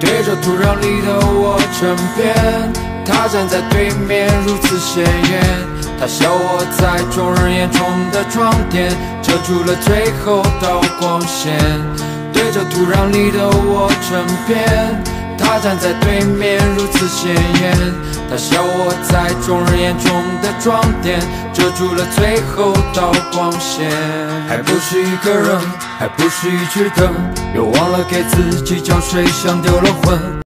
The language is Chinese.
对着土壤里的我争辩，他站在对面如此显眼，他笑我在众人眼中的装点，遮住了最后道光线。对着土壤里的我争辩，他站在对面如此显眼，他笑我在众人眼中的装点，遮住了最后道光线。还不是一个人，还不是一盏灯，又忘了给自己浇水，像丢了魂。